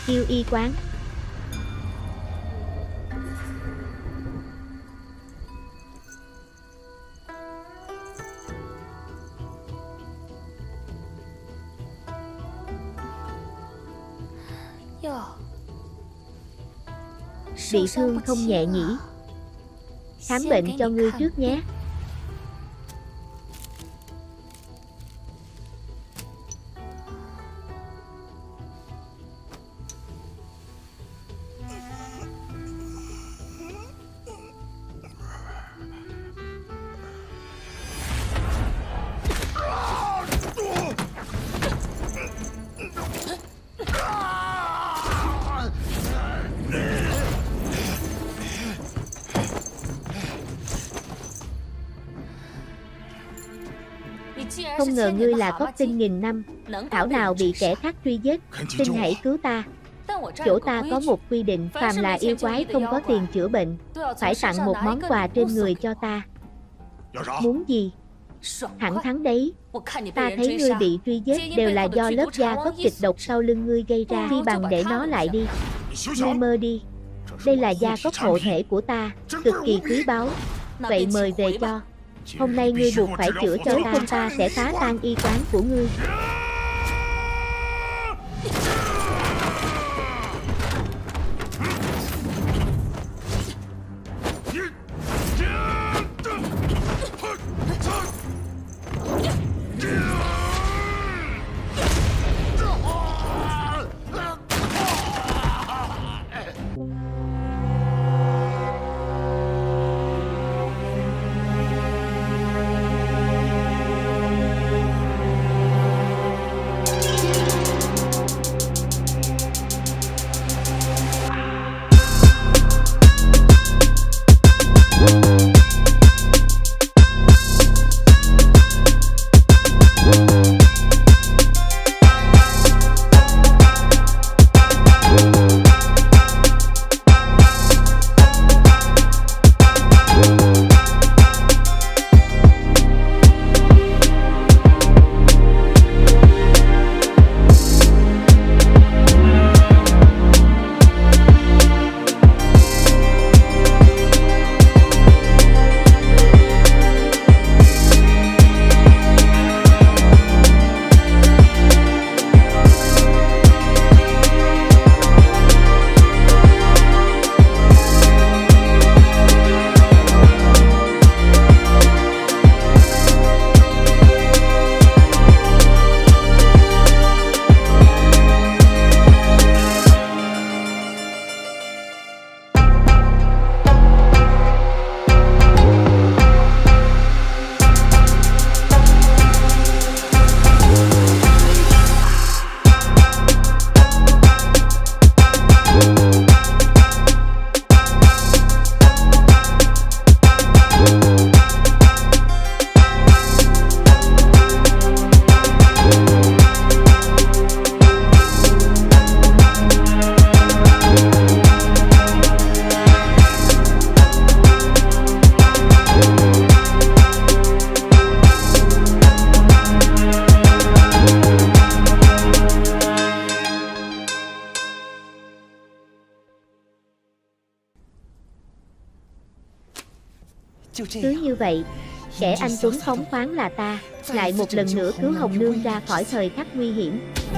Yêu y quán. Bị thương không nhẹ nhỉ? Khám bệnh cho ngươi trước nhé. Không ngờ ngươi là cóc tinh nghìn năm, thảo nào bị kẻ khác truy giết, xin hãy cứu ta. Chỗ ta có một quy định, phàm là yêu quái không có tiền chữa bệnh, phải tặng một món quà trên người cho ta. Muốn gì? Thẳng thắn đấy. Ta thấy ngươi bị truy giết đều là do lớp da cốc kịch độc sau lưng ngươi gây ra, phi bằng để nó lại đi. Ngươi mơ đi. Đây là da cốc hộ thể của ta, cực kỳ quý báu. Vậy mời về cho. Hôm nay ngươi buộc phải chữa cho ta, không ta sẽ phá tan y quán của ngươi. Cứ như vậy, kẻ anh tuấn phóng khoáng là ta, lại một lần nữa cứu Hồng Nương ra khỏi thời khắc nguy hiểm.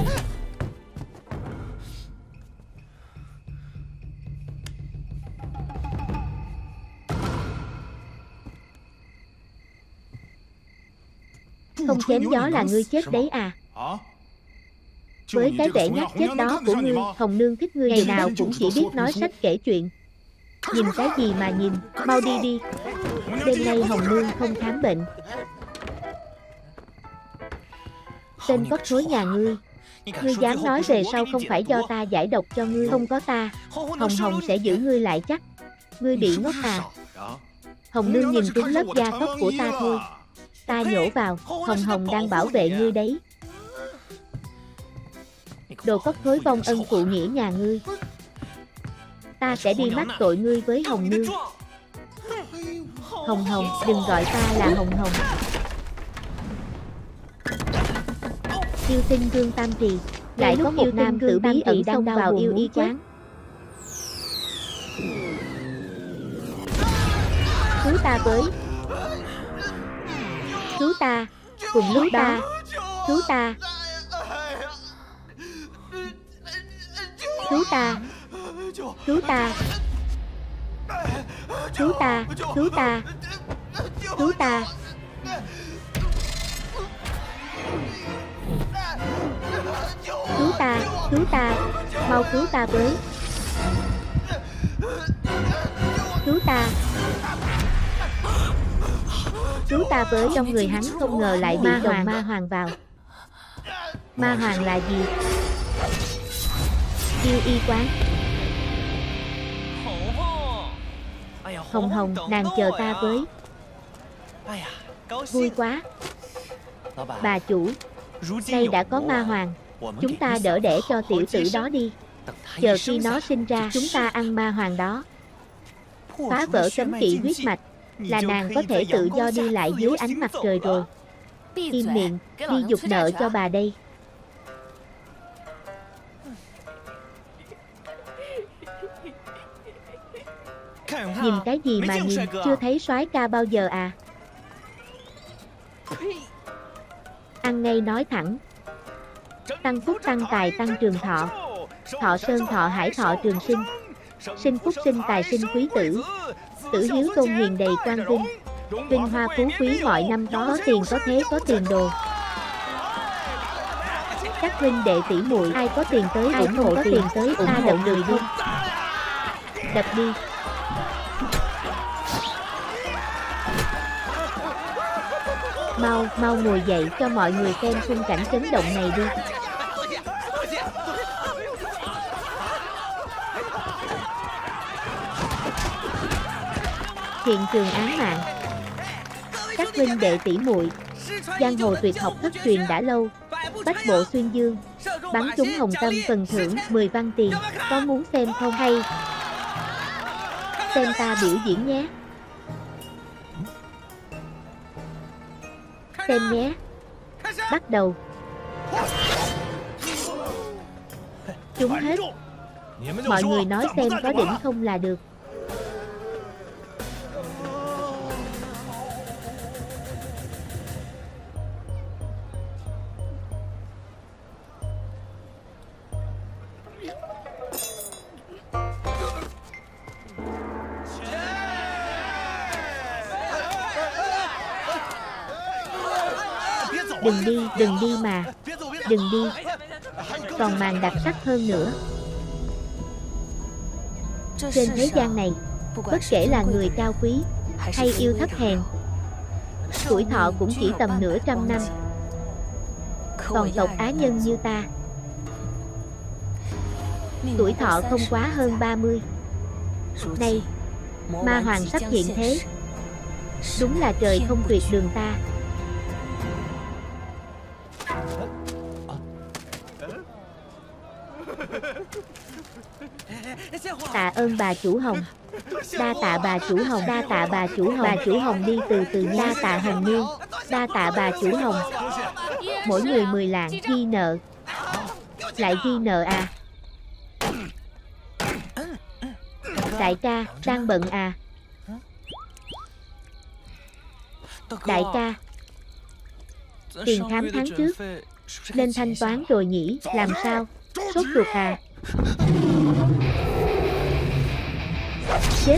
Không chém gió là ngươi chết đấy à? Với cái vẻ nhát chết đó của ngươi, Hồng Nương thích ngươi ngày nào cũng chỉ biết nói sách kể chuyện. Nhìn cái gì mà nhìn, mau đi đi. Đêm nay Hồng Nương không khám bệnh. Tên cóc thối nhà ngươi, ngươi dám nói về sau không phải do ta giải độc cho ngươi, không có ta, Hồng Hồng sẽ giữ ngươi lại chắc. Ngươi bị ngốc à? Hồng Nương nhìn trúng lớp da cóc của ta thôi. Ta nhổ vào, Hồng Hồng đang bảo vệ ngươi đấy. Đồ cóc thối vong ân phụ nghĩa nhà ngươi. Ta sẽ đi mắc tội ngươi với Hồng Nương. Hồng Hồng, đừng gọi ta là Hồng Hồng. Yêu tinh Vương Tam Trì. Lại có một nam tử bí ẩn xông vào yêu y quán. Cứu ta với. Cứu ta. Cùng lúc đó. Cứu ta. Cứu ta. Cứu ta. Cứu ta. Cứu ta. Cứu ta. Cứu ta. Cứu ta. Mau cứu ta với. Cứu ta. Cứu ta với. Trong người hắn không ngờ lại bị chồng ma hoàng vào. Ma hoàng là gì? Yêu y quán. Hồng Hồng, nàng chờ ta với. Vui quá. Bà chủ, nay đã có ma hoàng, chúng ta đỡ đẻ cho tiểu tử đó đi. Chờ khi nó sinh ra, chúng ta ăn ma hoàng đó. Phá vỡ cấm kỵ huyết mạch, là nàng có thể tự do đi lại dưới ánh mặt trời rồi. Im miệng, đi giục nợ cho bà đây. Nhìn cái gì mà nhìn, chưa thấy soái ca bao giờ à? Ăn ngay nói thẳng. Tăng phúc tăng tài tăng trường thọ. Thọ sơn thọ hải thọ trường sinh. Sinh phúc sinh tài sinh quý tử. Tử hiếu tôn hiền đầy quang vinh. Vinh hoa phú quý mọi năm có tiền có thế có tiền đồ. Các huynh đệ tỷ muội ai có tiền tới ủng hộ tiền tới ủng hộ người đi. Đập đi. Mau ngồi dậy cho mọi người xem khung cảnh chấn động này đi. Hiện trường án mạng. Các huynh đệ tỷ muội, giang hồ tuyệt học thất truyền đã lâu. Bách bộ xuyên dương, bắn trúng hồng tâm phần thưởng 10 văn tiền. Có muốn xem không hay? Xem ta biểu diễn nhé. Xem nhé. Bắt đầu. Trúng hết. Mọi người nói xem có đỉnh không là được. Đừng đi mà. Đừng đi. Còn màn đặc sắc hơn nữa. Trên thế gian này, bất kể là người cao quý hay yêu thấp hèn, tuổi thọ cũng chỉ tầm nửa trăm năm. Còn tộc Á Nhân như ta, tuổi thọ không quá hơn 30. Nay, ma hoàng sắp hiện thế. Đúng là trời không tuyệt đường ta. Tạ ơn bà chủ Hồng. Đa tạ bà chủ Hồng. Đa tạ bà chủ Hồng. Bà chủ Hồng đi từ từ. Đa tạ Hồng Nương. Đa tạ bà chủ Hồng. Mỗi người 10 lạng ghi nợ. Lại ghi nợ à? Đại ca, đang bận à? Đại ca, tiền khám tháng trước nên thanh toán rồi nhỉ? Làm sao? Sốt ruột à? Chết.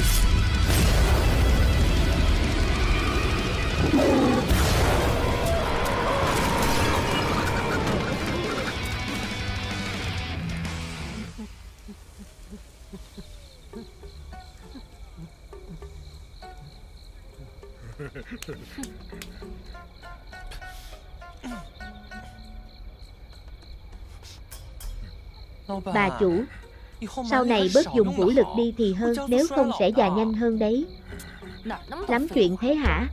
Bà chủ, sau này bớt dùng vũ lực đi thì hơn, nếu không sẽ già nhanh hơn đấy. Lắm chuyện thế hả?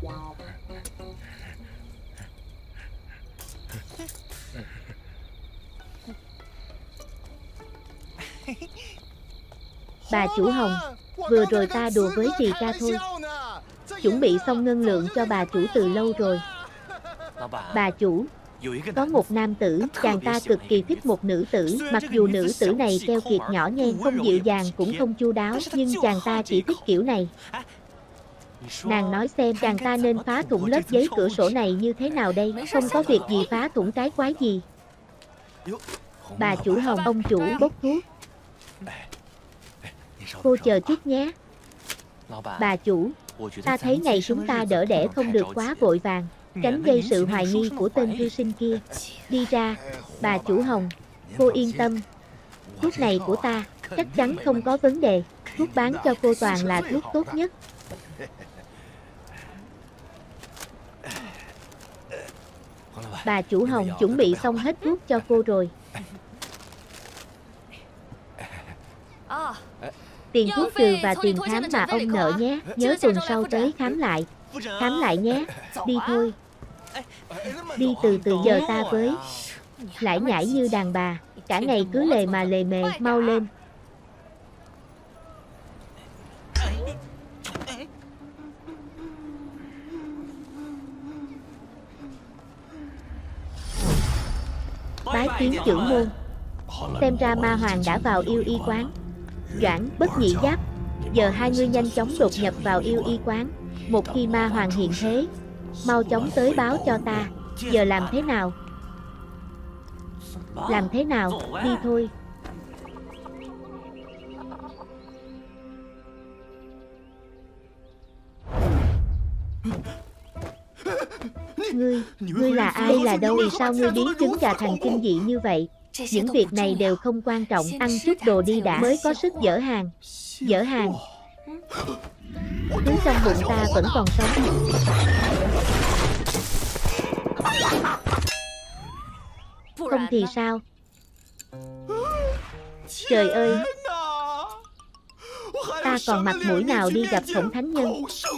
Bà chủ Hồng, vừa rồi ta đùa với Trì ca thôi. Chuẩn bị xong ngân lượng cho bà chủ từ lâu rồi. Bà chủ, Có một nam tử, chàng ta cực kỳ thích một nữ tử, mặc dù nữ tử này keo kiệt nhỏ nhen, không dịu dàng cũng không chu đáo, nhưng chàng ta chỉ thích kiểu này. Nàng nói xem chàng ta nên phá thủng lớp giấy cửa sổ này như thế nào đây, không có việc gì phá thủng cái quái gì. Bà chủ Hồng, ông chủ bốc thuốc. Cô chờ chút nhé. Bà chủ, ta thấy ngày chúng ta đỡ đẻ không được quá vội vàng, tránh gây sự hoài nghi của tên thư sinh kia. Đi ra, bà chủ Hồng, cô yên tâm. Thuốc này của ta, chắc chắn không có vấn đề. Thuốc bán cho cô toàn là thuốc tốt nhất. Bà chủ Hồng chuẩn bị xong hết thuốc cho cô rồi. Tiền thuốc trừ và tiền khám mà ông nợ nhé. Nhớ tuần sau tới khám lại. Khám lại nhé. Đi thôi. Đi từ từ, giờ ta với. Lải nhải như đàn bà. Cả ngày cứ lề mà lề mề. Mau lên. Bái kiến trưởng môn. Xem ra ma hoàng đã vào yêu y quán. Doãn, Bất Nhị Giáp, giờ hai ngươi nhanh chóng đột nhập vào yêu y quán. Một khi ma hoàng hiện thế, mau chóng tới báo cho ta. Giờ làm thế nào? Làm thế nào? Đi thôi. Ngươi là ai, là đâu? Vì sao ngươi biến trứng gà thành kinh dị như vậy? Những việc này đều không quan trọng, ăn chút đồ đi đã mới có sức dỡ hàng. Dỡ hàng? Thứ trong bụng ta vẫn còn sống. Không thì sao? Trời ơi! Ta còn mặt mũi nào đi gặp Khổng Thánh Nhân?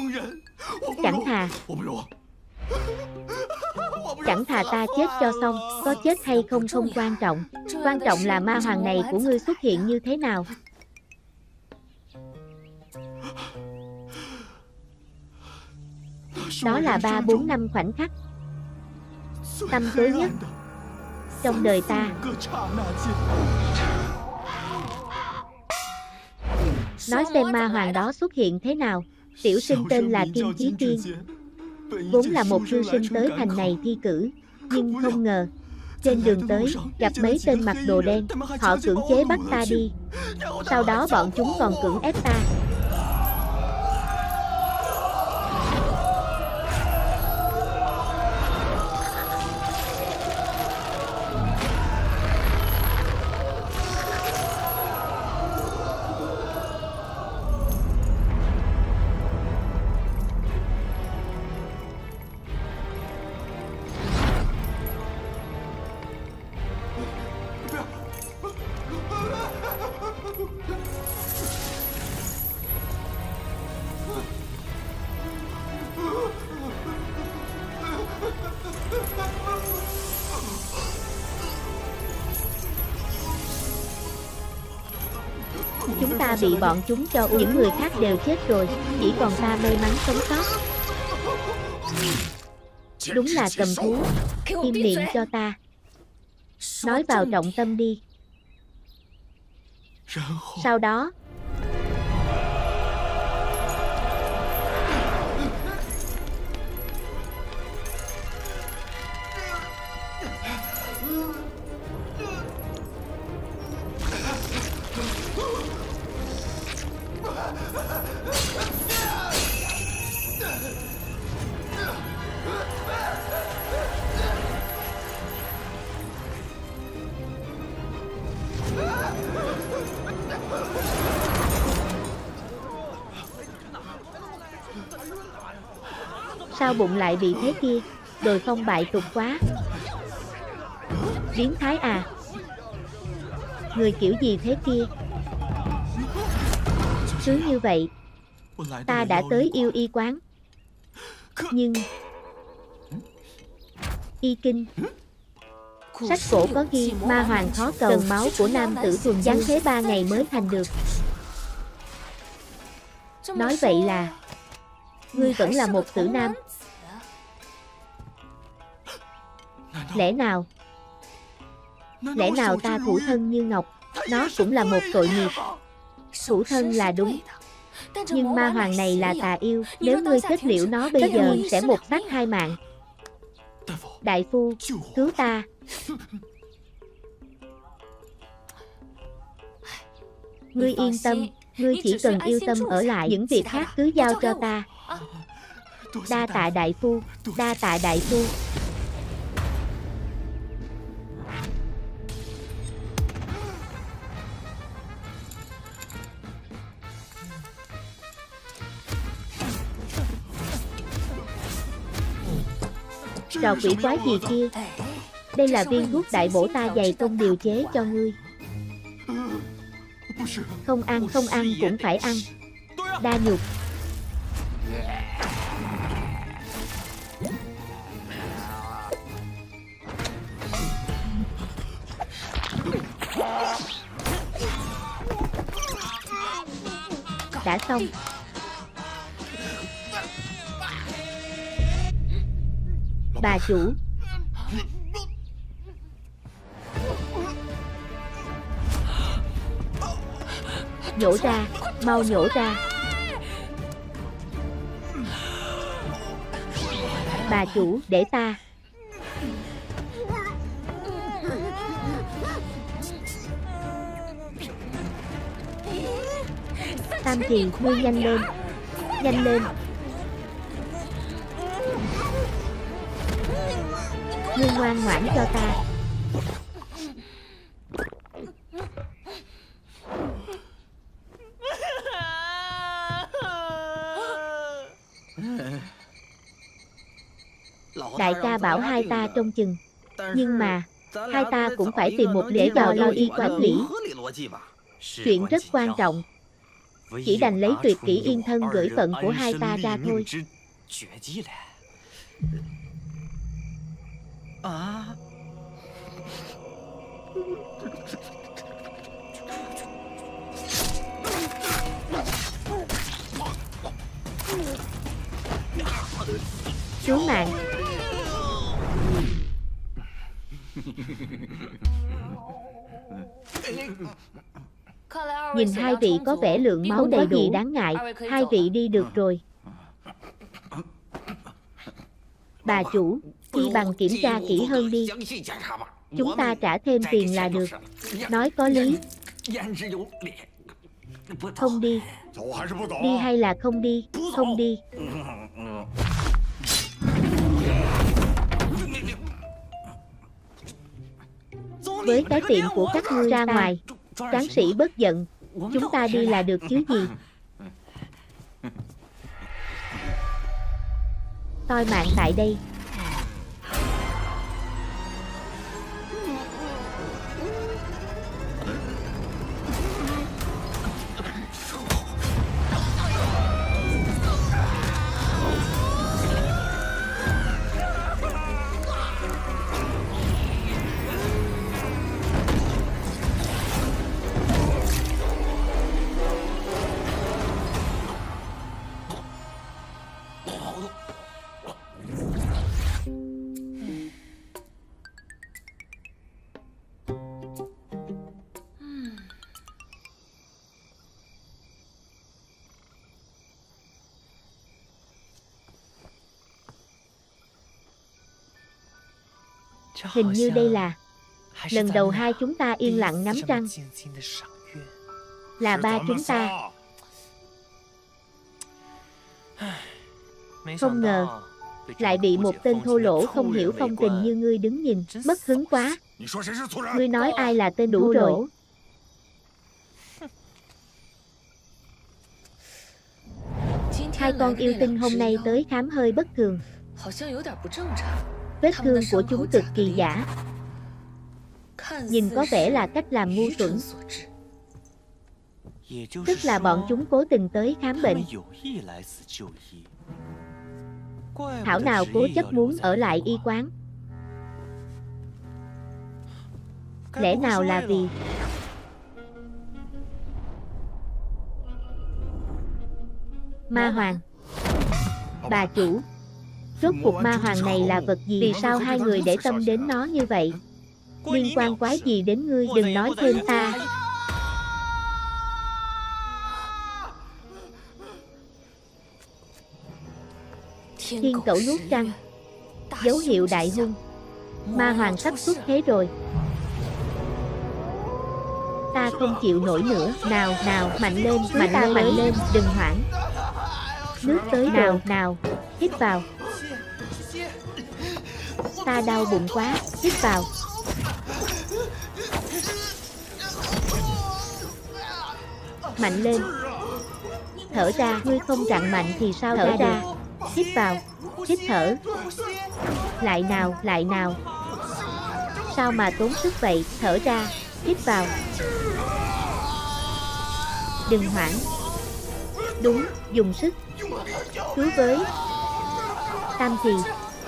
Chẳng thà ta chết cho xong. Có chết hay không không quan trọng. Quan trọng là ma hoàng này của ngươi xuất hiện như thế nào. Đó là 3-4 năm khoảnh khắc tăm tối nhất trong đời ta. Nói xem ma hoàng đó xuất hiện thế nào. Tiểu sinh tên là Kiên Chí Tiên, vốn là một thư sinh tới thành này thi cử, nhưng không ngờ trên đường tới gặp mấy tên mặc đồ đen. Họ cưỡng chế bắt ta đi. Sau đó bọn chúng còn cưỡng ép ta. Chúng ta bị bọn chúng cho uống. Những người khác đều chết rồi, chỉ còn ta may mắn sống sót. Đúng là cầm thú. Im miệng cho ta. Nói vào trọng tâm đi. Sau đó sao bụng lại bị thế kia? Đồi phong bại tục quá. Biến thái à? Người kiểu gì thế kia? Cứ như vậy, ta đã tới yêu y quán. Nhưng y kinh, sách cổ có ghi ma hoàng khó cầu, cần máu của nam tử thuần giáng thế 3 ngày mới thành được. Nói vậy là ngươi vẫn là một tử nam. Lẽ nào ta thủ thân như ngọc, nó cũng là một tội nghiệp. Thủ thân là đúng, nhưng ma hoàng này là tà yêu, nếu ngươi kết liễu nó bây giờ sẽ một xác hai mạng. Đại phu, cứu ta. Ngươi yên tâm, ngươi chỉ cần yêu tâm ở lại, những việc khác cứ giao cho ta. Đa tạ đại phu, đa tạ đại phu. Trò quỷ quái gì kia? Đây là viên thuốc đại bổ ta dày công điều chế cho ngươi. Không ăn cũng phải ăn. Đa nhục. Đã xong. Bà chủ. Nhổ ra, mau nhổ ra. Bà chủ, để ta. Tam Kỳ, ngươi nhanh lên. Nhanh lên. Ngươi ngoan ngoãn cho ta. Đại ca bảo hai ta trông chừng, nhưng mà hai ta cũng phải tìm một lý do lo y quản lý. Chuyện rất quan trọng, chỉ đành lấy tuyệt kỹ yên thân gửi phận của hai ta ra thôi. Cứu mạng. Nhìn hai vị có vẻ lượng máu đầy đủ, đáng ngại, hai vị đi được rồi. Bà chủ, chi bằng kiểm tra kỹ hơn đi. Chúng ta trả thêm tiền là được. Nói có lý. Không đi. Đi hay là không đi? Không đi. Với cái tiệm của các ngươi ra ngoài. Tráng sĩ bớt giận. Chúng ta đi là được chứ gì. Toi mạng tại đây. Hình như đây là lần đầu hai chúng ta yên lặng ngắm trăng. Là ba chúng ta. Không ngờ lại bị một tên thô lỗ không hiểu phong tình như ngươi đứng nhìn. Mất hứng quá. Ngươi nói ai là tên đủ rồi? Hai con yêu tinh hôm nay tới khám hơi bất thường. Vết thương của chúng cực kỳ giả. Nhìn có vẻ là cách làm ngu xuẩn. Tức là bọn chúng cố tình tới khám bệnh. Thảo nào cố chấp muốn ở lại y quán. Lẽ nào là vì ma hoàng? Bà chủ, Rốt cuộc ma hoàng này là vật gì? Vì sao hai người để tâm đến nó như vậy? Liên quan quái gì đến ngươi? Đừng nói thêm ta. Thiên cẩu nuốt trăng. Dấu hiệu đại hung. Ma hoàng sắp xuất thế rồi. Ta không chịu nổi nữa. Nào, mạnh lên, mạnh lên, đừng hoảng. Nước tới nào, nào, hít vào. Ta đau bụng quá, hít vào. Mạnh lên. Thở ra, ngươi không rặn mạnh thì sao thở ra? Hít vào, hít thở. Lại nào. Sao mà tốn sức vậy? Thở ra, hít vào. Đừng hoảng. Đúng, dùng sức. Cứu với. Tam thì.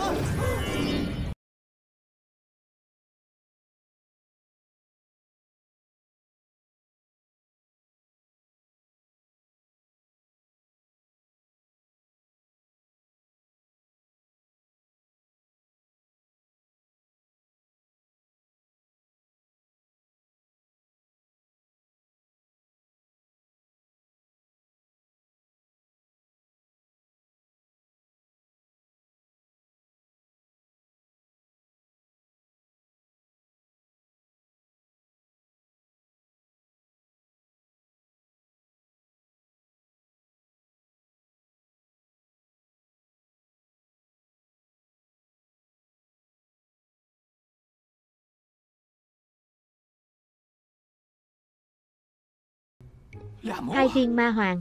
Hai viên ma hoàng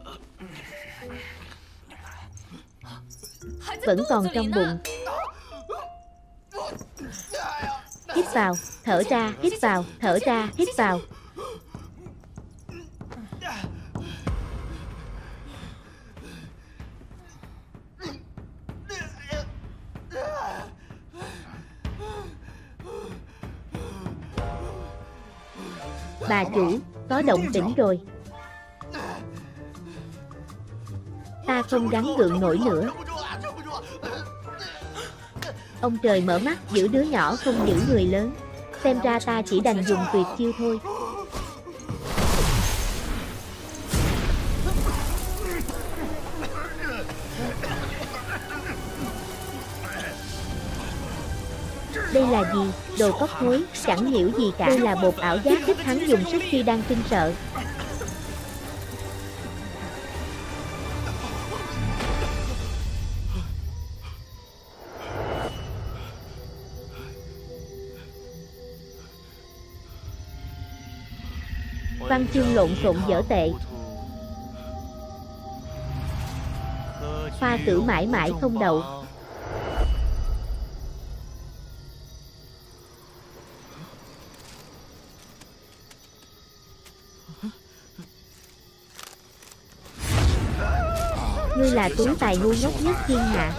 vẫn còn trong bụng. Hít vào, thở ra, hít vào, thở ra, hít vào. Bà chủ, có động tĩnh rồi. Ta không gắng gượng nổi nữa. Ông trời mở mắt, giữ đứa nhỏ không giữ người lớn. Xem ra ta chỉ đành dùng tuyệt chiêu thôi. Đây là gì? Đồ cóc thối, chẳng hiểu gì cả. Đây là bột ảo giác thích hắn dùng sức khi đang kinh sợ. Văn chương lộn xộn dở tệ. Khoa cử mãi mãi không đậu. Ngươi là tú tài ngu ngốc nhất thiên hạ.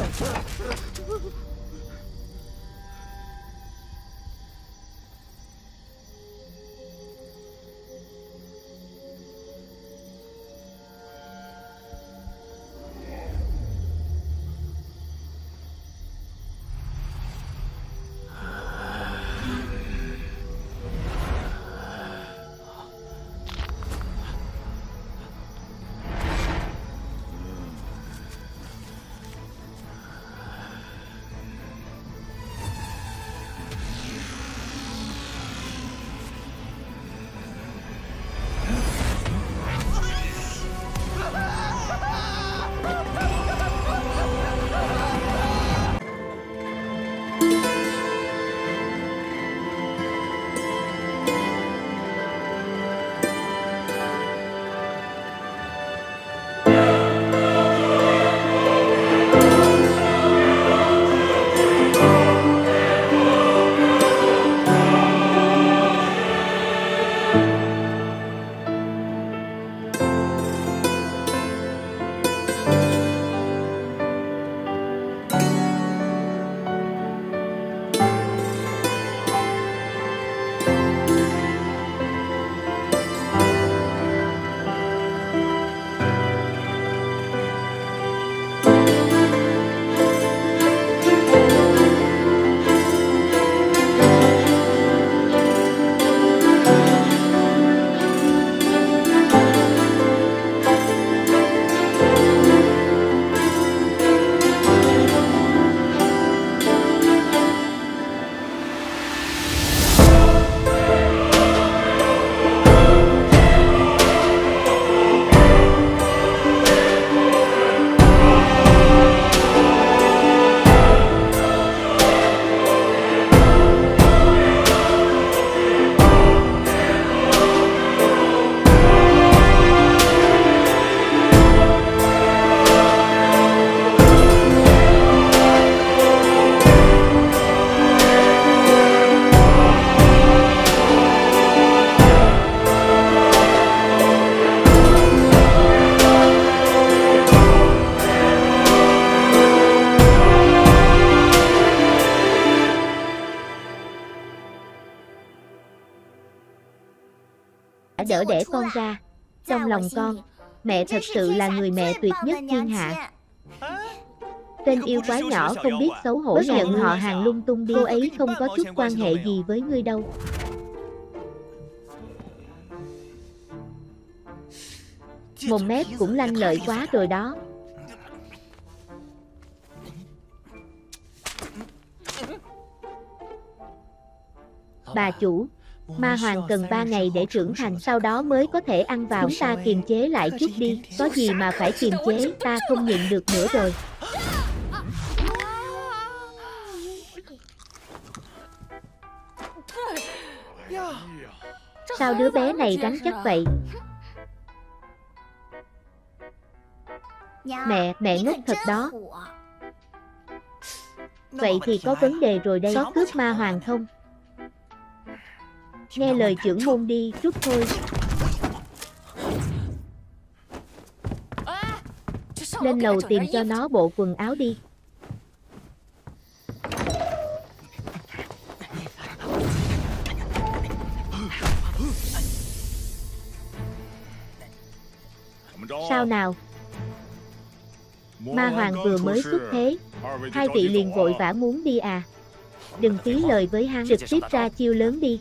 đỡ đẻ con ra. Trong lòng con, mẹ thật sự là người mẹ tuyệt nhất thiên hạ. Tên yêu quái nhỏ không biết xấu hổ nhận họ Hàng lung tung đi. Cô ấy không có chút quan hệ gì với ngươi đâu. Mồm mép cũng lanh lợi quá rồi đó. Bà chủ, ma hoàng cần 3 ngày để trưởng thành, sau đó mới có thể ăn vào. Chúng ta kiềm chế lại chút đi, có gì mà phải kiềm chế, ta không nhịn được nữa rồi. Sao đứa bé này rắn chắc vậy? Mẹ ngốc thật đó. Vậy thì có vấn đề rồi đây. Có cướp ma hoàng không? Nghe lời trưởng môn đi, rút thôi. Lên lầu tìm cho nó bộ quần áo đi. Sao nào? Ma hoàng vừa mới xuất thế, hai vị liền vội vã muốn đi à? Đừng phí lời với hắn, trực tiếp ra chiêu lớn đi.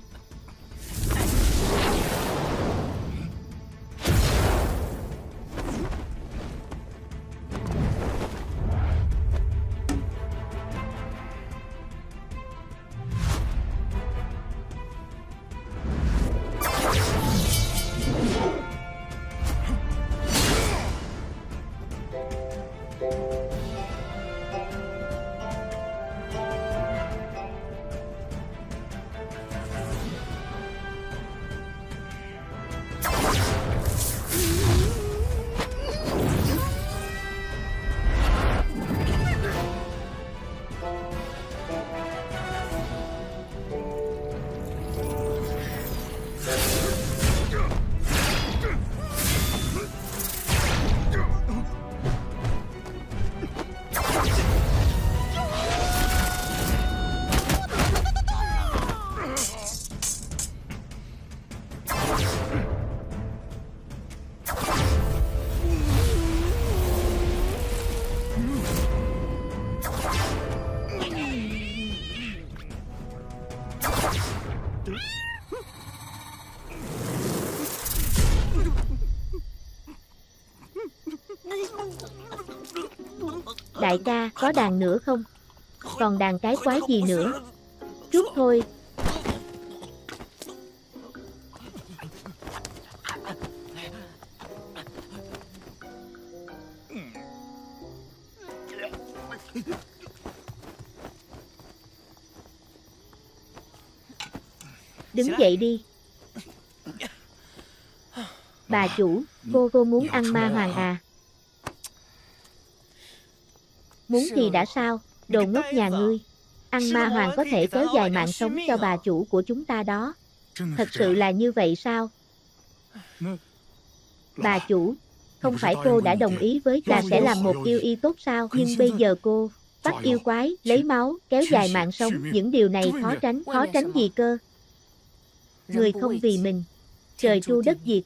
Đại ca, có đàn nữa không? Còn đàn cái quái gì nữa? Rút thôi. Đứng dậy đi. Bà chủ, cô muốn ăn ma hoàng à? Muốn thì đã sao, đồ ngốc nhà ngươi. Ăn ma hoàng có thể kéo dài mạng sống cho bà chủ của chúng ta đó. Thật sự là như vậy sao? Bà chủ, không phải cô đã đồng ý với là sẽ làm một yêu y tốt sao? Nhưng bây giờ cô bắt yêu quái, lấy máu, kéo dài mạng sống. Những điều này khó tránh gì cơ? Người không vì mình, trời tru đất diệt.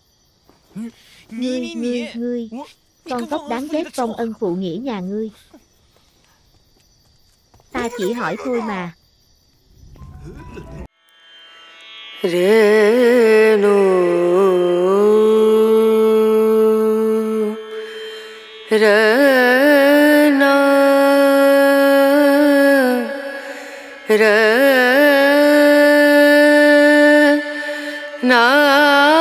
Ngươi, con cóc đáng ghét, công ân phụ nghĩa nhà ngươi. Ta chỉ hỏi thôi mà. Renu Rena Rena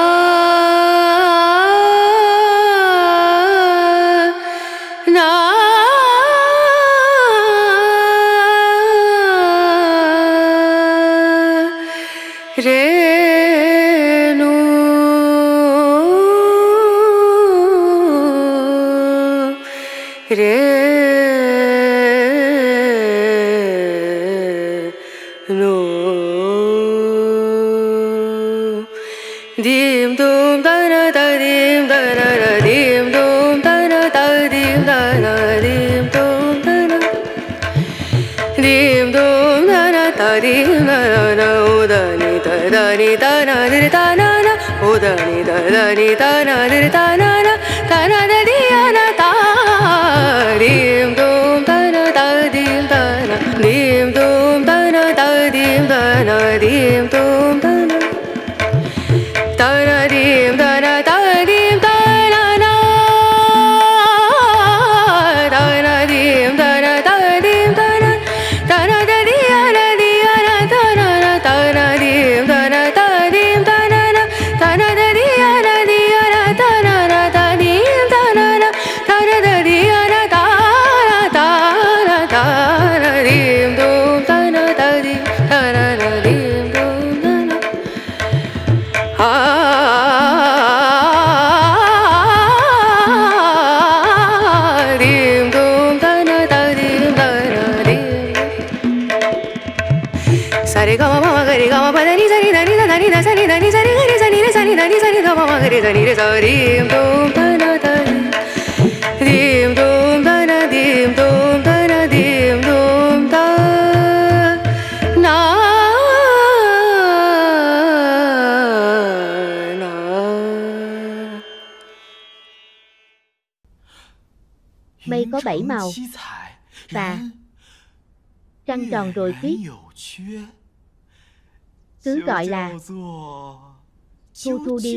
Renu Dim dum da da da dim da da da dim dum da da da dim da da dim dum da da dim dum da da da dim da da da da ni da da ni ni ta na di ta na na, o da ni ta na di ta na na, ta na da di na ta, dim dum ta na ta dim ta na, dim dum ta na ta dim ta na, dim dum ta na dim ta na ta dim ta na na, ta na dim ta na ta dim ta na, ta na da di na ta na na, ta na dim ta na ta dim ta na na, ta na da di na ta na na, ta dim ta na na, ta na da di na ta na ta na dim dum ta na ta dim ta na na dim dum ta na dim dum ta na ta dim ta na dim sa re ga ma ma ga re ga ma pa da ni sa ni da ni da da ni da sa ni da ni sa re ga re sa ni re sa ni da ni sa ni da ma ma ga re sa ni re sa dim dum ta na ta dim dum ta na dim dum ta na dim dum ta na na. Mây có 7 màu và trăng tròn rồi khuyết, cứ gọi là thu thu đi.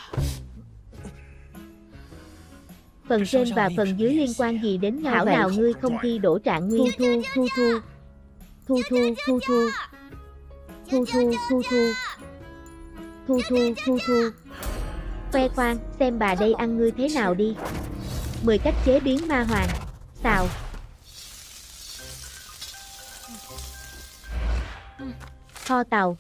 Phần trên và phần dưới liên quan gì đến nhau vậy? Thảo nào ngươi không thi đỗ trạng nguyên. Thu thu thu thu thu thu thu thu thu thu thu thu thu thu thu. Khoe khoang xem bà đây ăn ngươi thế nào đi. 10 cách chế biến ma hoàng. Xào. Kho tàu.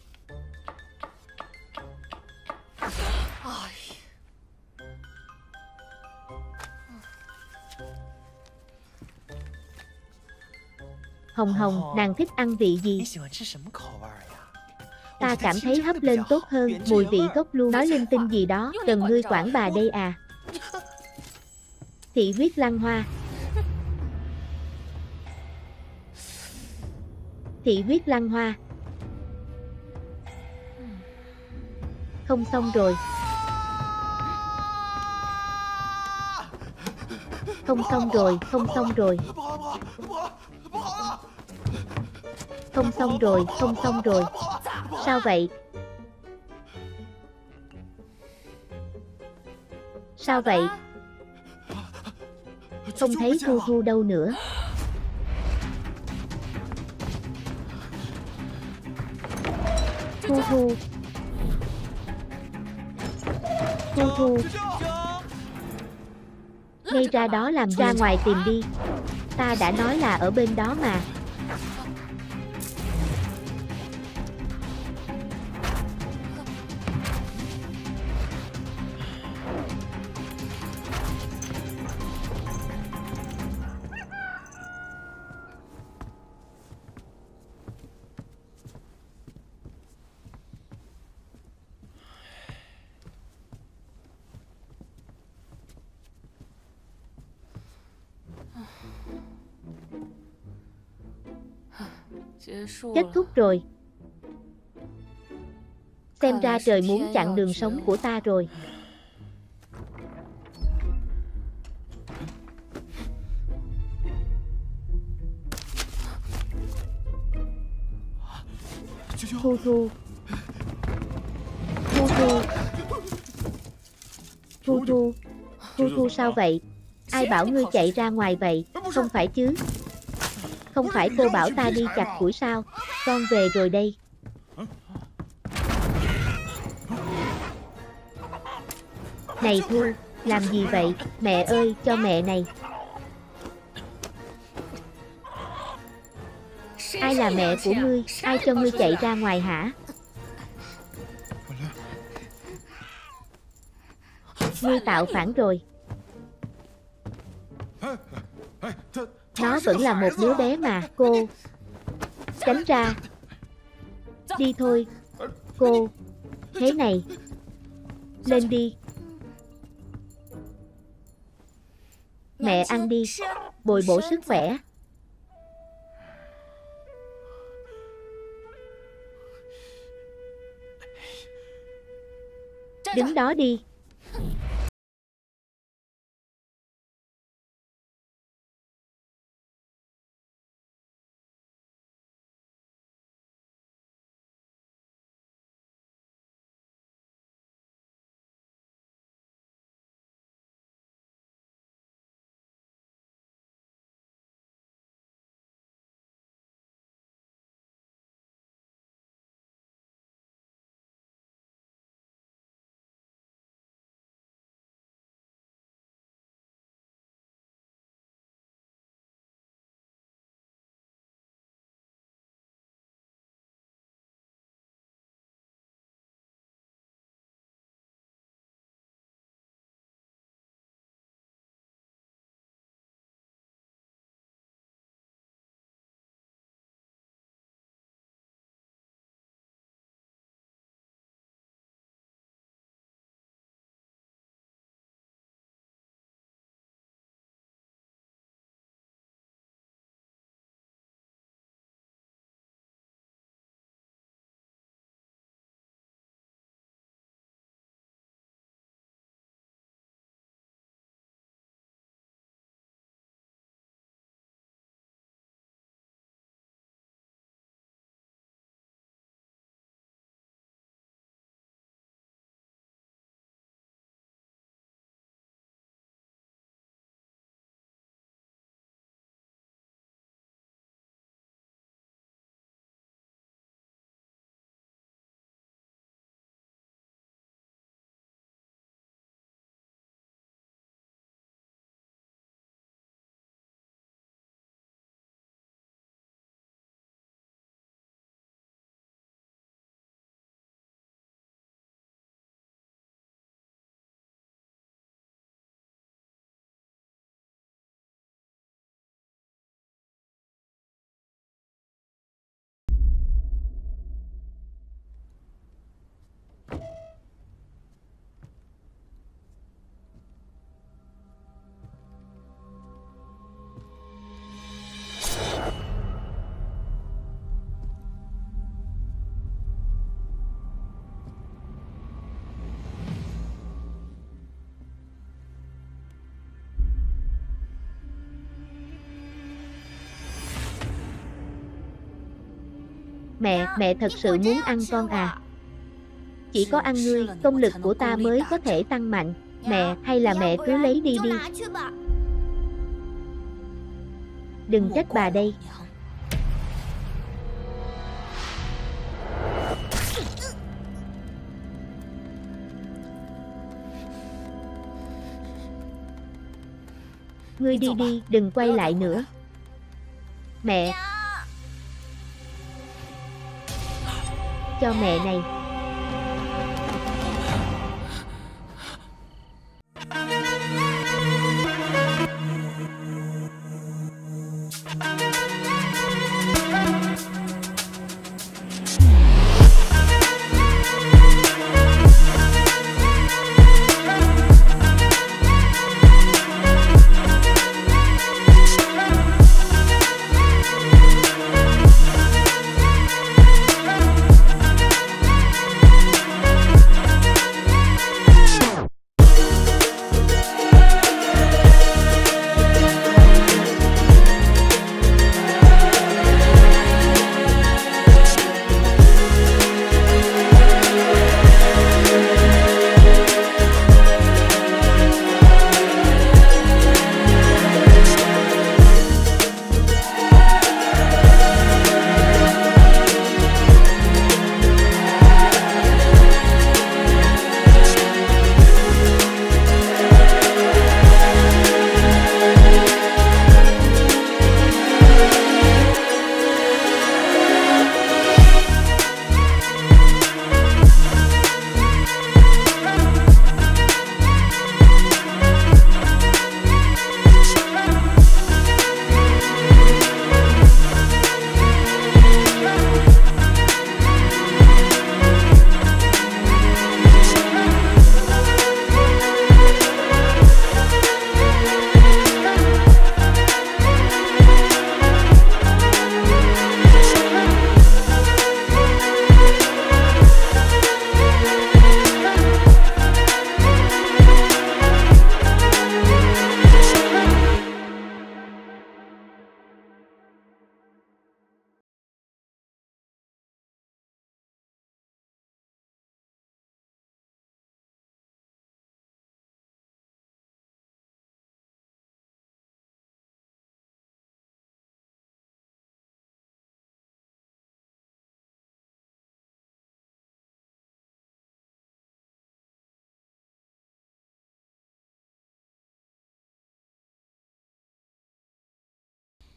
Hồng Hồng, nàng thích ăn vị gì? Ta cảm thấy hấp lên tốt hơn, mùi vị gốc luôn. Nói linh tinh gì đó, cần ngươi quản bà đây à? Thị huyết lăng hoa. Thị huyết lăng hoa. Không xong rồi. Không xong rồi, không xong rồi. Không xong rồi, không xong rồi. Sao vậy? Sao vậy? Không thấy Thu Thu đâu nữa. Thu Thu. Thu Thu. Ngay ra đó làm ra ngoài tìm đi. Ta đã nói là ở bên đó mà. Kết thúc rồi. Xem ra trời muốn chặn đường sống của ta rồi. Thu Thu. Thu Thu. Thu Thu. Thu Thu sao vậy? Ai bảo ngươi chạy ra ngoài vậy? Không phải chứ? Không phải cô bảo ta đi chặt củi sao? Con về rồi đây. Này Thu, làm gì vậy? Mẹ ơi, cho mẹ này. Ai là mẹ của ngươi? Ai cho ngươi chạy ra ngoài hả? Ngươi tạo phản rồi. Nó vẫn là một đứa bé mà. Cô tránh ra. Đi thôi. Cô. Thế này. Lên đi. Mẹ ăn đi. Bồi bổ sức khỏe. Đứng đó đi. Mẹ thật sự muốn ăn con à? Chỉ có ăn ngươi, công lực của ta mới có thể tăng mạnh. Mẹ, hay là mẹ cứ lấy đi đi. Đừng trách bà đây. Ngươi đi đi, đừng quay lại nữa. Mẹ. Cho mẹ này.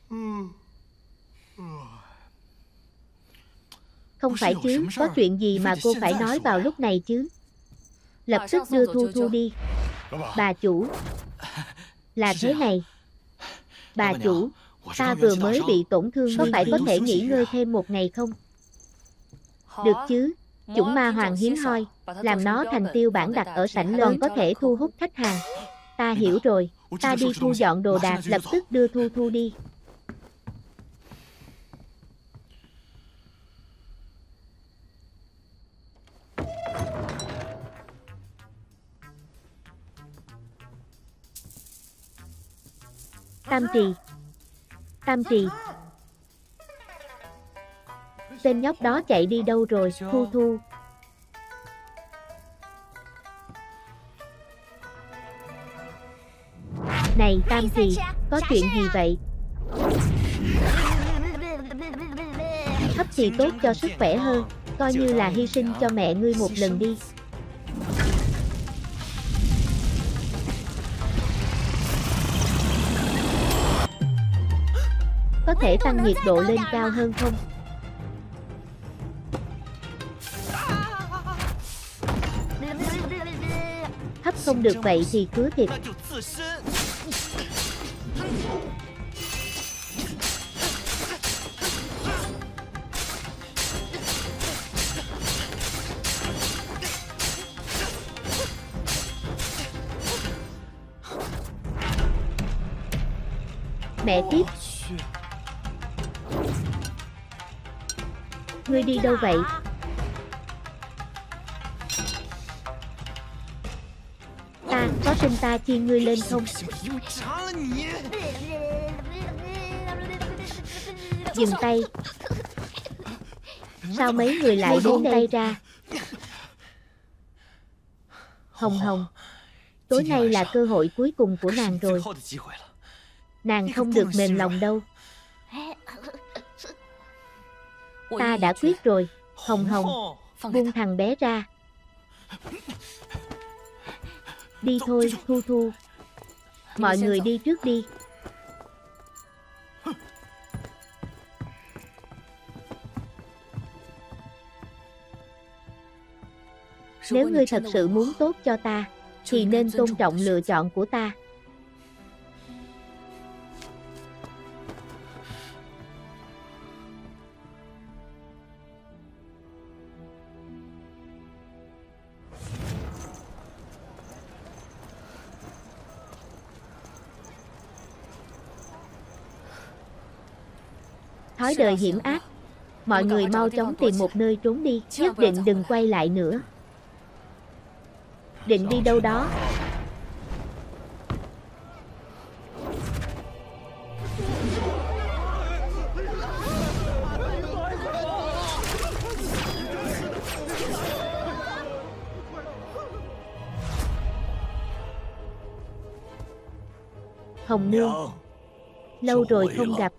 Không phải chứ, có chuyện gì mà cô phải nói vào lúc này chứ? Lập tức đưa Thu Thu đi. Bà chủ. Là thế này. Bà chủ, ta vừa mới bị tổn thương, có phải có thể nghỉ ngơi thêm một ngày không? Được chứ, chủng ma hoàng hiếm hoi, làm nó thành tiêu bản đặt ở sảnh lớn có thể thu hút khách hàng. Ta hiểu rồi, ta đi thu dọn đồ đạc, lập tức đưa Thu Thu đi. Tam Trì. Tam Trì. Tên nhóc đó chạy đi đâu rồi, Thu Thu? Này Tam Trì, có chuyện gì vậy? Hấp thì tốt cho sức khỏe hơn, coi như là hy sinh cho mẹ ngươi một lần đi. Có thể tăng nhiệt độ lên cao hơn không? Hấp không được vậy thì cứa thịt. Mẹ tiếp. Ngươi đi đâu vậy? Ta, có tin ta chiên ngươi lên không? Dừng tay. Sao mấy người lại buông tay ra? Hồng Hồng, tối nay là cơ hội cuối cùng của nàng rồi. Nàng không được mềm lòng đâu. Ta đã quyết rồi, Hồng Hồng, buông thằng bé ra. Đi thôi, Thu Thu. Mọi người đi trước đi. Nếu ngươi thật sự muốn tốt cho ta, thì nên tôn trọng lựa chọn của ta. Thói đời hiểm ác. Mọi người mau chóng tìm một nơi trốn đi, nhất định đừng quay lại nữa. Định đi đâu đó? Hồng Nương, lâu rồi không gặp.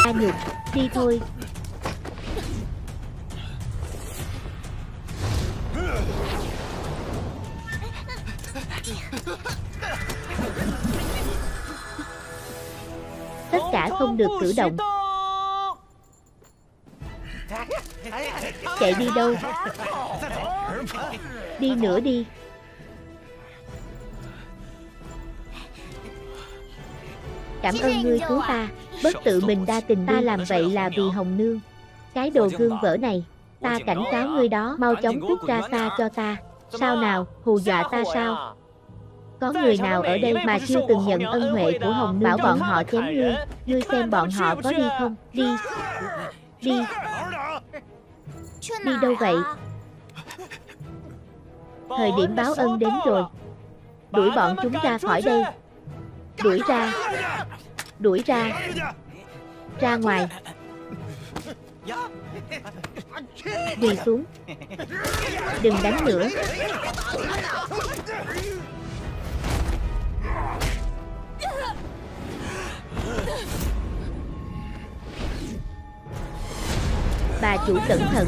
nhục, đi thôi. Tất cả không được cử động. Chạy đi đâu? Đi nữa đi. Cảm ơn ngươi cứu ta, bất tự mình đa tình. Ta làm vậy là vì Hồng Nương. Cái đồ gương vỡ này, ta cảnh cáo ngươi đó, mau chóng cút ra xa cho ta. Sao nào, hù dọa ta sao? Có người nào ở đây mà chưa từng nhận ân huệ của Hồng Nương? Bảo bọn họ chém ngươi, ngươi xem bọn họ có đi không? Đi. Đi. Đi đâu vậy? Thời điểm báo ân đến rồi. Đuổi bọn chúng ra khỏi đây. Đuổi ra. Đuổi ra. Ra ngoài. Quỳ xuống. Đừng đánh nữa. Bà chủ cẩn thận.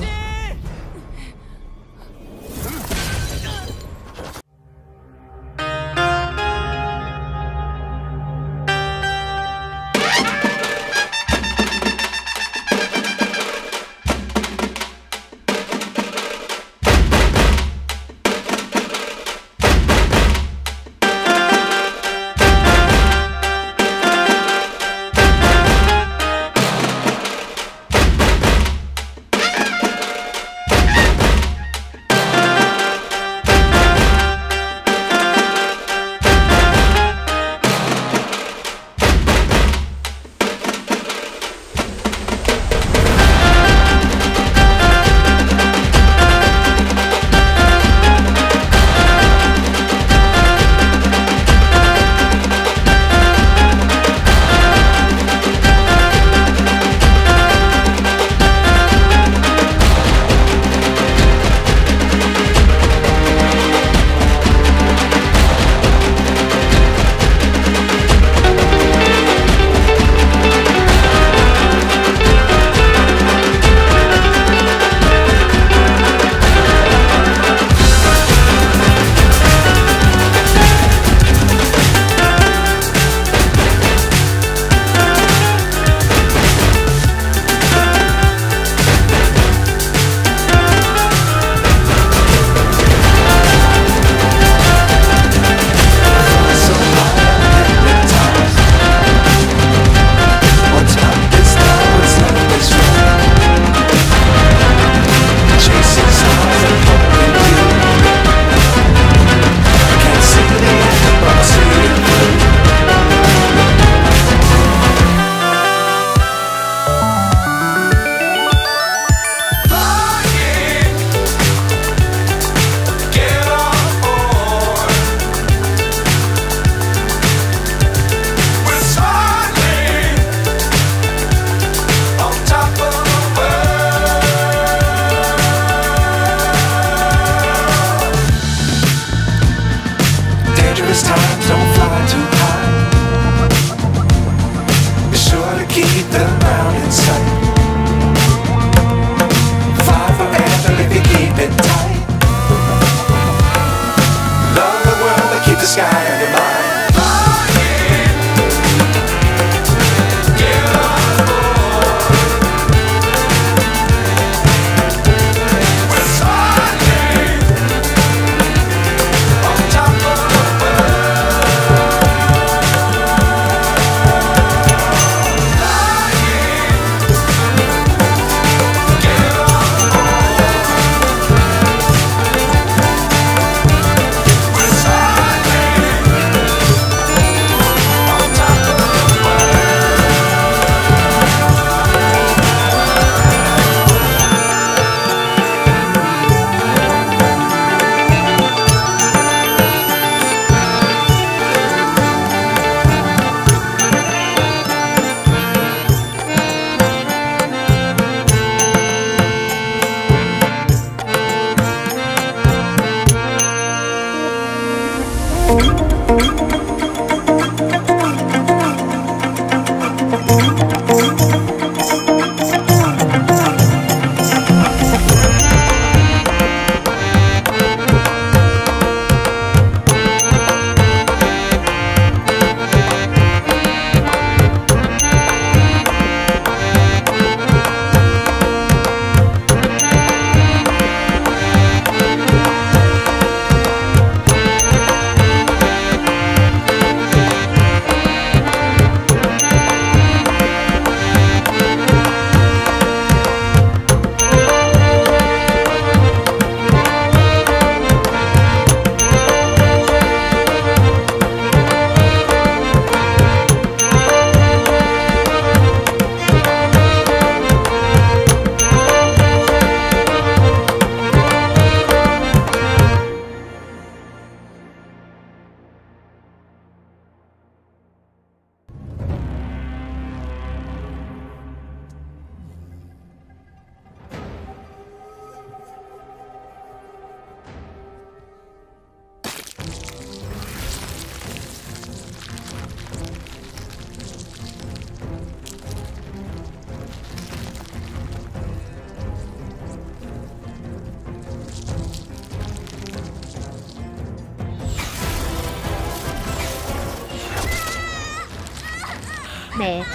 mẹ.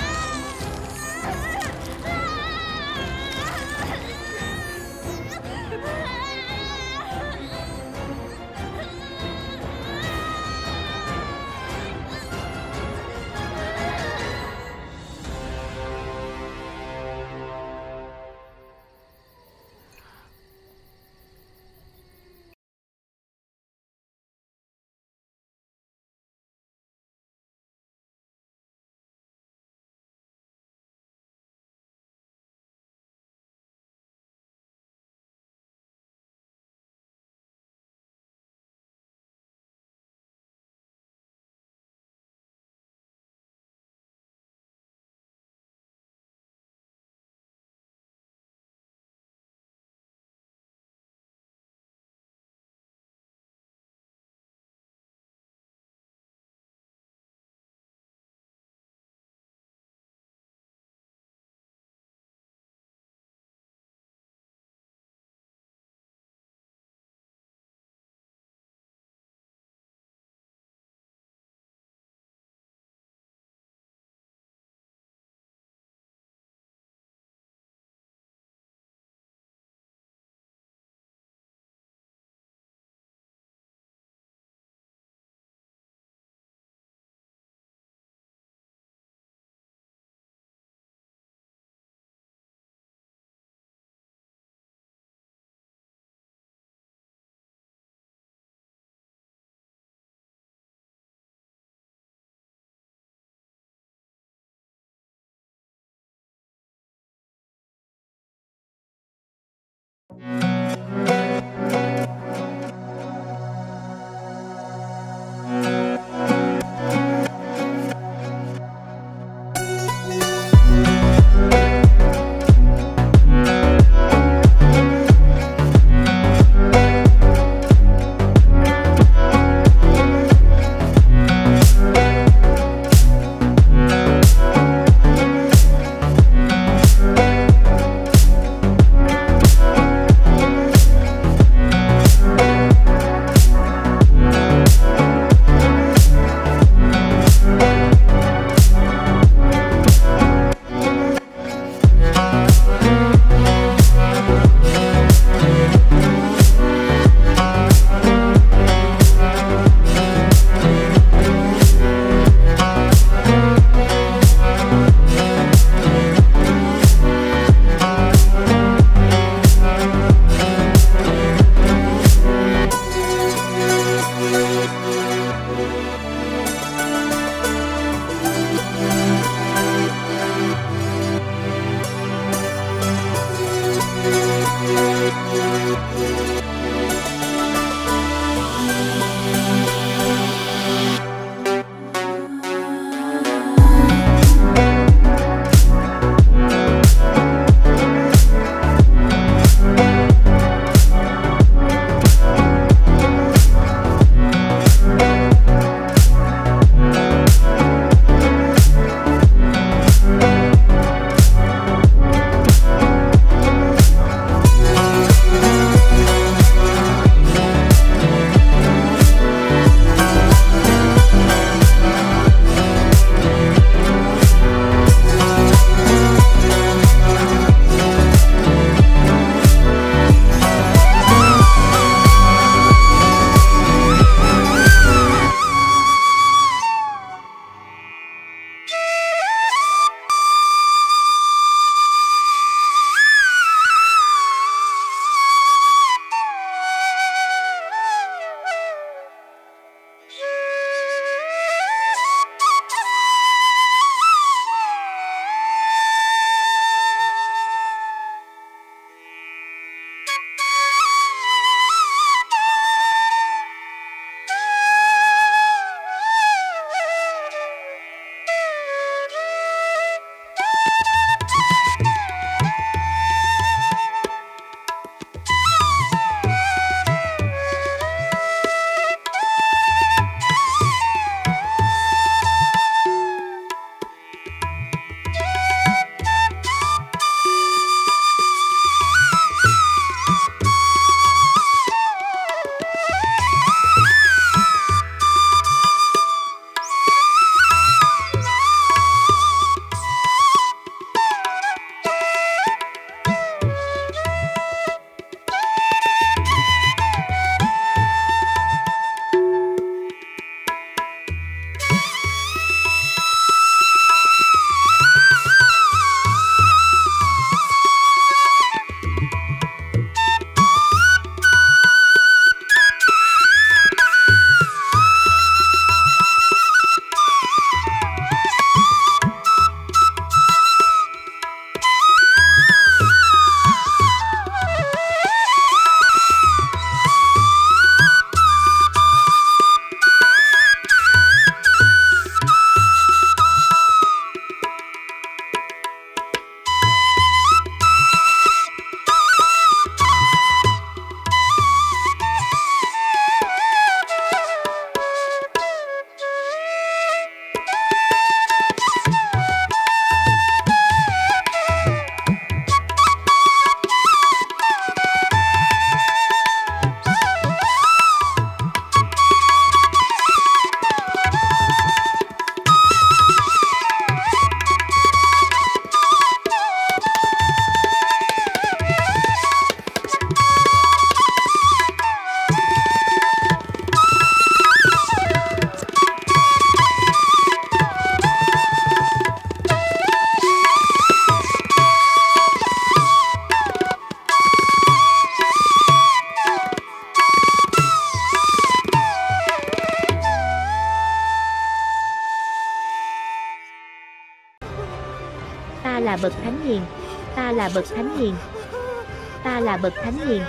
bậc thánh hiền. Ta là bậc thánh hiền. Ta là bậc thánh hiền.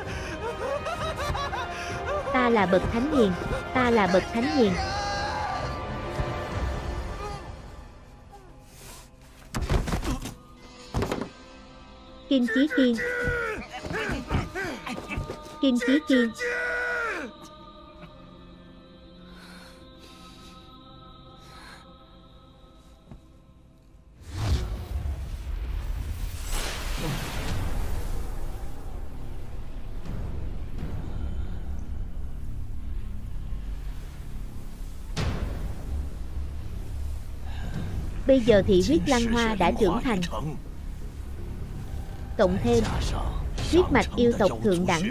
Ta là bậc thánh hiền. Ta là bậc thánh hiền. Kim Chí Kiên. Kim Chí Kiên. Bây giờ thị huyết Lăng Hoa đã trưởng thành. Cộng thêm huyết mạch yêu tộc thượng đẳng.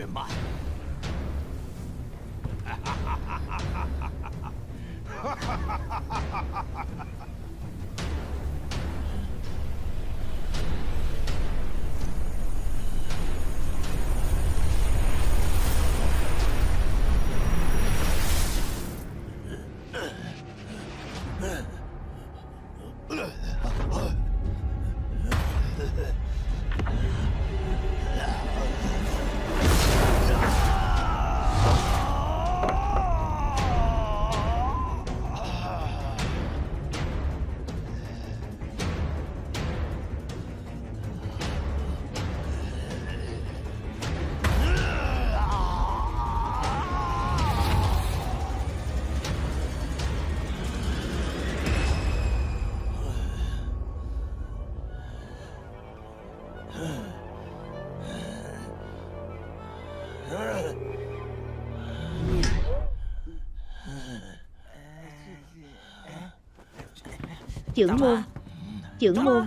Chưởng môn. Chưởng môn.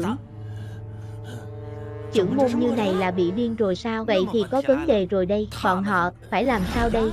Chưởng môn như này là bị điên rồi sao? Vậy thì có vấn đề rồi đây. Bọn họ phải làm sao đây?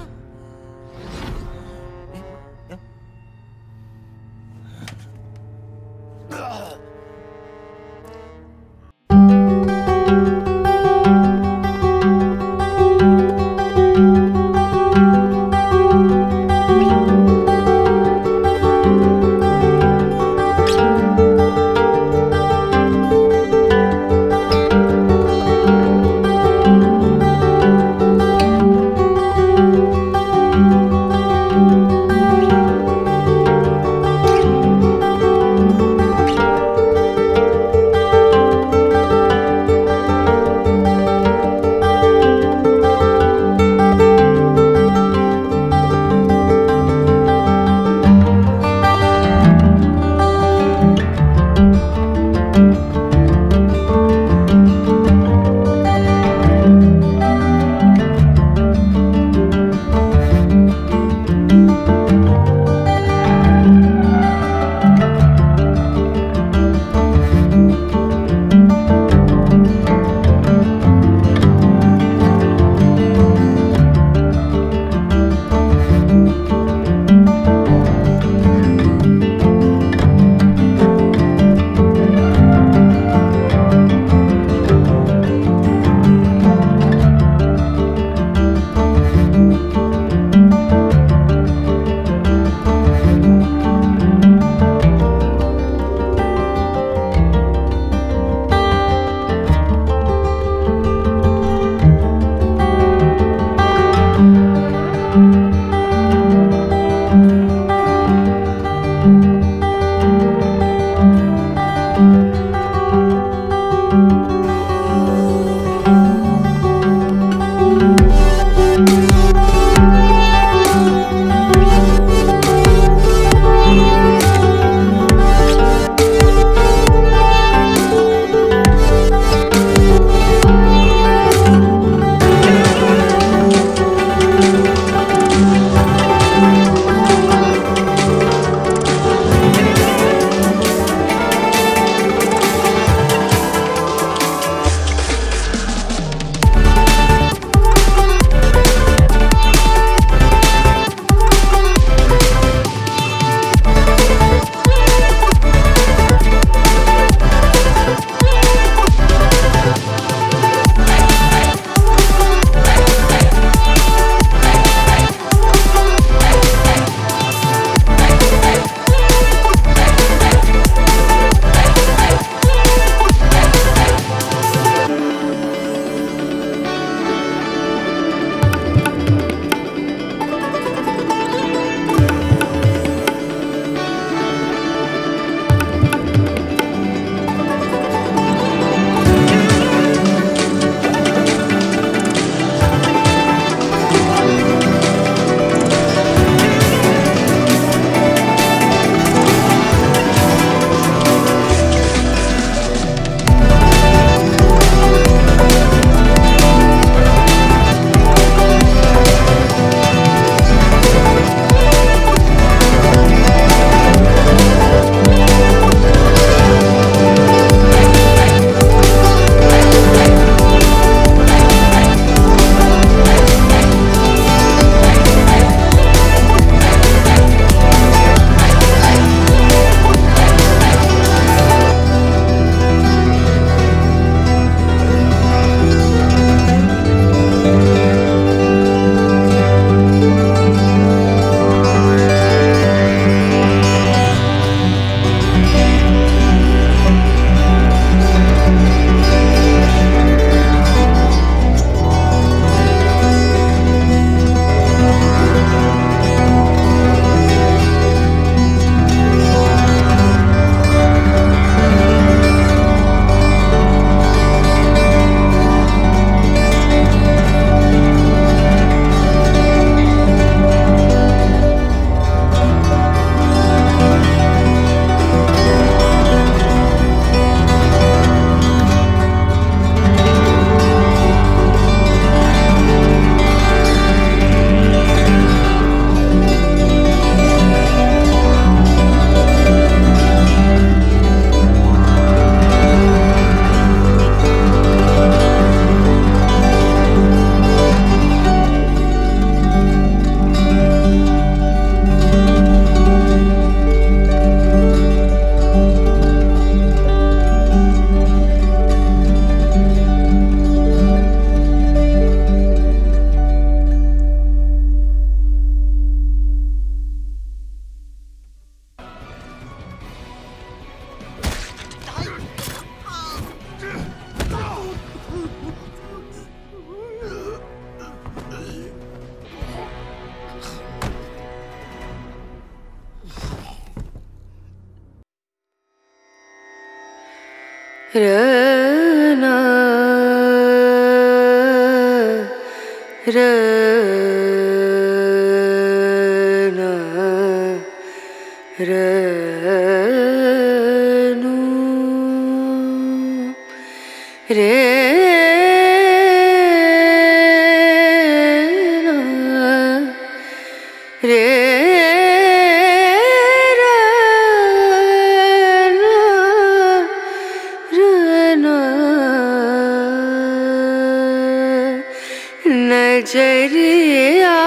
नजरिया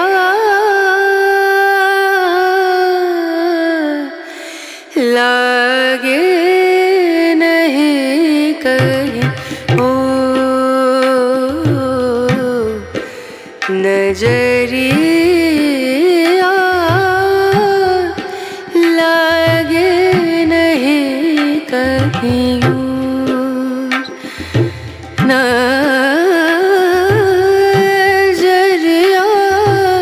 लागे नहीं कहीं ओ नजरिया लागे नहीं कहीं नजरिया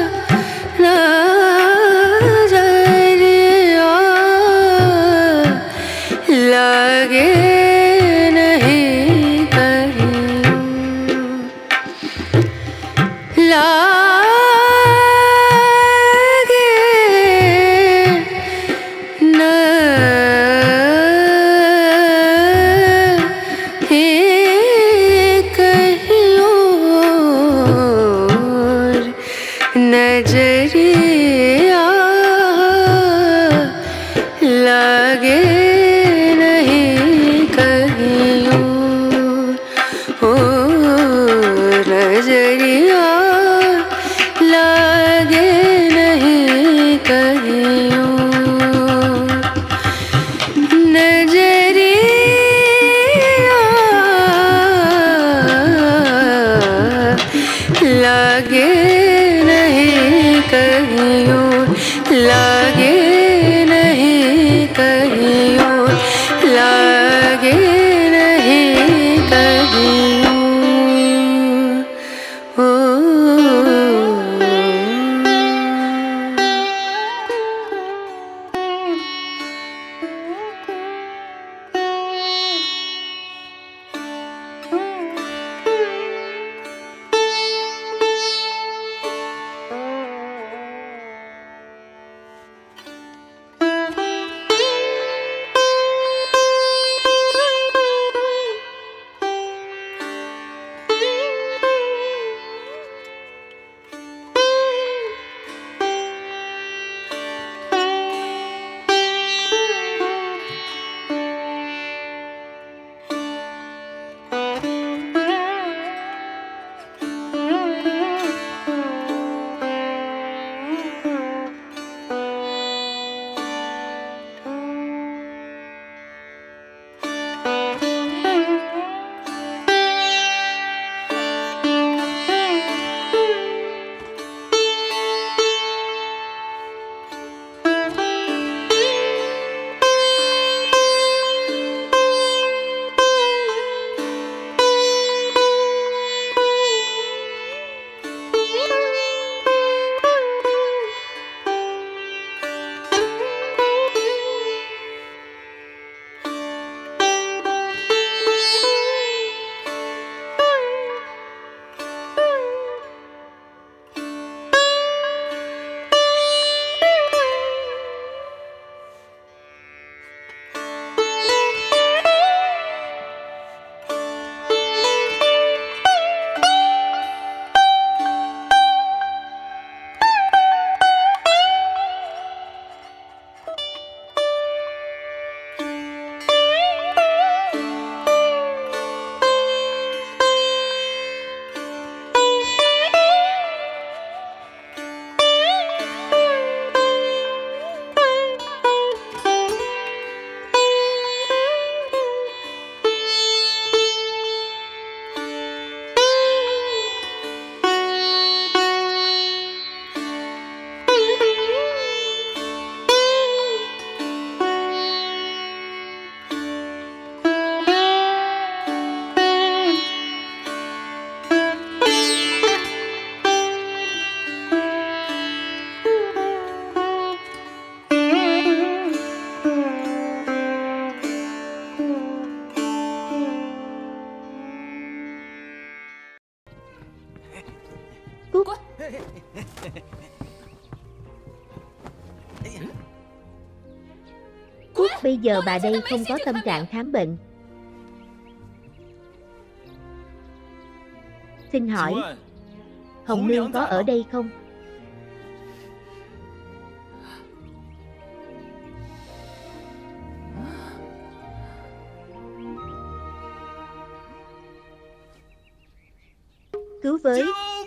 Cút, bây giờ bà đây không có tâm trạng khám bệnh. Xin hỏi, Hồng Nương có ở đây không? Cứu với!